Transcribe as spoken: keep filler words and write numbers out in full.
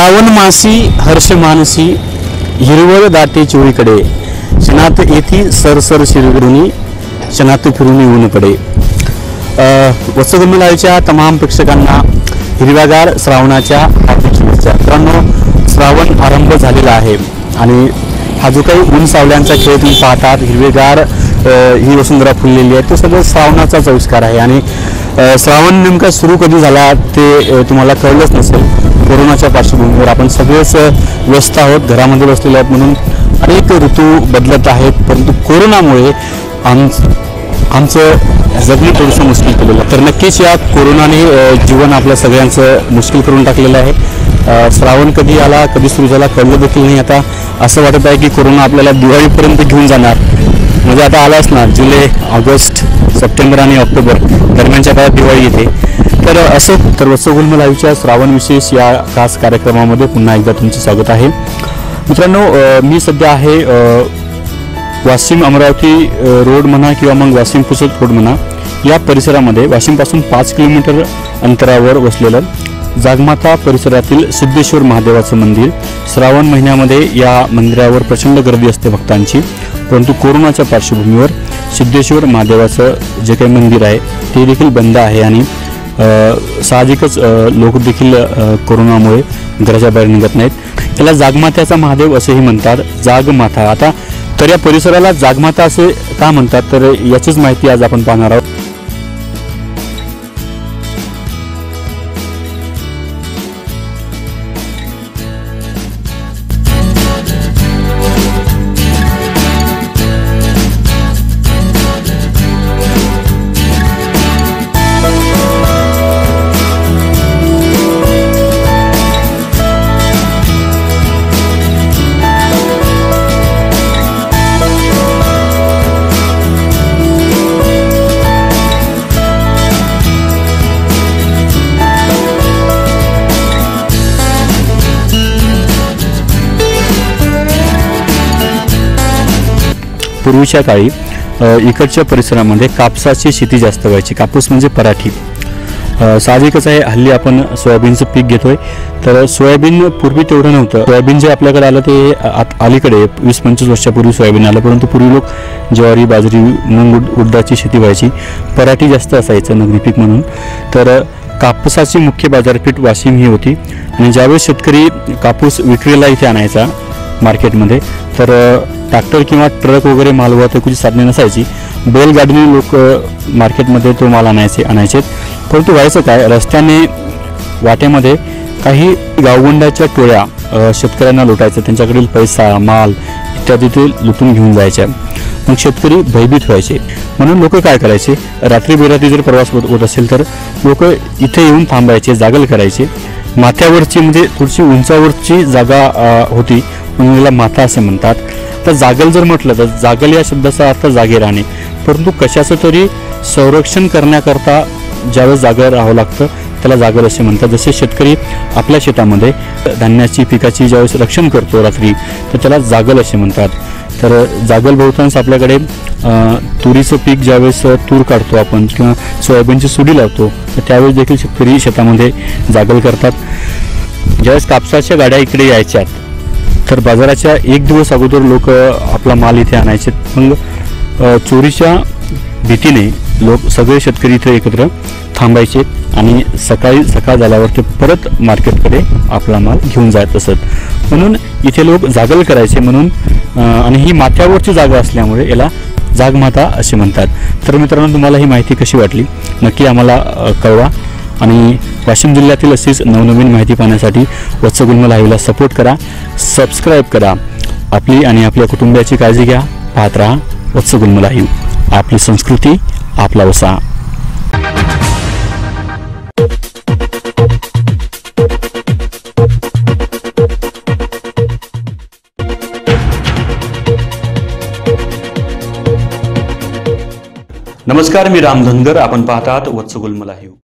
श्रावण मासी हर्ष मानसी हिरवळ दाटे चोळीकडे क्षणात येती सरसर शिरगुरुनी क्षणात फिरून येऊन पडे। वत्सगुल्म लाईव्हच्या तमाम प्रेक्षकांना हिरव्यागार श्रावणाच्या हार्दिक शुभेच्छा। मित्रांनो, श्रावण आरंभ झालेला आहे आणि हा जो काही ऊन सावल्यांचा खेळ तुम्ही पाहतात, हिरवेगार ही वसुंधरा फुललेली आहे, तो सगळं श्रावणाचाच आविष्कार आहे। आणि श्रावण नेमका सुरू कधी झाला ते तुम्हाला कळलंच नसेल। कोरोनाच्या पार्श्वभूमीवर आपण सगळेच व्यस्त आहोत, घरामध्ये बसलेले आहोत, म्हणून अनेक ऋतू बदलत आहेत। परंतु कोरोनामुळे आम आमचं जगणं थोडंसं मुश्किल केलेलं आहे। तर नक्कीच या कोरोनाने जीवन आपल्या सगळ्यांचं मुश्किल करून टाकलेलं आहे। श्रावण कधी आला, कधी सुरू झाला कळलं देखील नाही। आता असं वाटत आहे की कोरोना आपल्याला दिवाळीपर्यंत घेऊन जाणार, म्हणजे आता आलाच ना, जुलै ऑगस्ट सप्टेंबर आणि ऑक्टोबर दरम्यानच्या काळात दिवाळी येते। तर असं तर वत्सगुल्म लाईव्हच्या श्रावण विशेष या खास कार्यक्रमामध्ये पुन्हा एकदा तुमचं स्वागत आहे। मित्रांनो, मी सध्या आहे वाशिम अमरावती रोड म्हणा किंवा मग वाशिम पुसद रोड म्हणा, या परिसरामध्ये वाशिमपासून पाच किलोमीटर अंतरावर वसलेलं जागमाता परिसरातील सिद्धेश्वर महादेवाचं मंदिर। श्रावण महिन्यामध्ये या मंदिरावर प्रचंड गर्दी असते भक्तांची, परंतु कोरोनाच्या पार्श्वभूमीवर सिद्धेश्वर महादेवाचं जे काही मंदिर आहे ते देखील बंद आहे आणि साहजिकच लोक देखील कोरोनामुळे घराच्या बाहेर निघत नाहीत। त्याला जागमात्याचा महादेव असेही म्हणतात, जागमाता। आता तर या परिसराला जागमाता असे का म्हणतात, तर याचीच माहिती आज आपण पाहणार आहोत। पूर्वीच्या काळी इकडच्या परिसरामध्ये कापसाची शेती जास्त व्हायची। कापूस म्हणजे पराठी। साहजिकच आहे, हल्ली आपण सोयाबीनचं पीक घेतोय, तर सोयाबीन पूर्वी तेवढं नव्हतं। सोयाबीन जे आपल्याकडे आलं ते अलीकडे वीस पंचवीस वर्षापूर्वी सोयाबीन आलं, परंतु पूर्वी लोक ज्वारी, बाजरी, मूग, उडदाची शेती व्हायची, पराठी जास्त असायचं नगदी पीक म्हणून। तर कापसाची मुख्य बाजारपेठ वाशिम ही होती आणि ज्यावेळेस शेतकरी कापूस विक्रीला इथे आणायचा मार्केटमध्ये, तर ट्रॅक्टर किंवा ट्रक वगैरे माल वाहतुकीची साधने नसायची, बैलगाडीने लोक मार्केटमध्ये तो माल आणायचे आणायचे परंतु व्हायचं काय, रस्त्याने वाटेमध्ये काही गावगुंडाच्या टोळ्या शेतकऱ्यांना लुटायचं, त्यांच्याकडील पैसा, माल इत्यादी ते लुटून घेऊन जायचे। मग शेतकरी भयभीत व्हायचे, म्हणून लोक काय करायचे, रात्री बेरात्री जर प्रवास होत असेल तर लोक इथे येऊन थांबायचे, जागल करायचे। माथ्यावरची म्हणजे थोडीशी उंचावरची जागा होती म्हणून याला माथा असे म्हणतात। तर जागल जर म्हटलं तर जागल या शब्दाचा अर्थ जागे राहणे, परंतु कशाचं तरी संरक्षण करण्याकरता ज्यावेळेस जागे राहावं लागतं त्याला जागल असे म्हणतात। जसे शेतकरी आपल्या शेतामध्ये धान्याची पिकाची ज्यावेळेस रक्षण करतो रात्री, तर त्याला जागल असे म्हणतात। तर जागल बहुतांश आपल्याकडे तुरीचं पीक ज्यावेळेस तूर काढतो आपण किंवा सोयाबीनची सुडी लावतो, तर त्यावेळेस देखील शेतकरी शेतामध्ये जागल करतात। ज्यावेळेस कापसाच्या गाड्या इकडे यायच्यात तर बाजाराच्या एक दिवस अगोदर लोक आपला माल इथे आणायचे। मग चोरीच्या भीतीने लोक सगळे शेतकरी इथे एकत्र थांबायचे आणि सकाळी सकाळ झाल्यावर ते परत मार्केटकडे आपला माल घेऊन जात असत, म्हणून इथे लोक जागल करायचे म्हणून। आणि ही माथ्यावरची जागा असल्यामुळे याला जागमाता असे म्हणतात। तर मित्रांनो, तुम्हाला ही माहिती कशी वाटली नक्की आम्हाला कळवा आणि वाशिम जिल्ह्यातील अशीच नवनवीन माहिती पाहण्यासाठी वत्सगुल्म लाईव्हला सपोर्ट करा, सबस्क्राईब करा। आपली आणि आपल्या कुटुंबियाची काळजी घ्या। पाहत राहा वत्सगुल्म लाईव्ह, आपली संस्कृती, आपला वसा। नमस्कार, मी राम धनगर, आपण पाहतात वत्सगुल्म लाईव्ह।